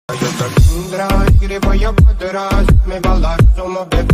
Yo te tendrás, escribo yo para atrás. Me va a dar, somos bebés.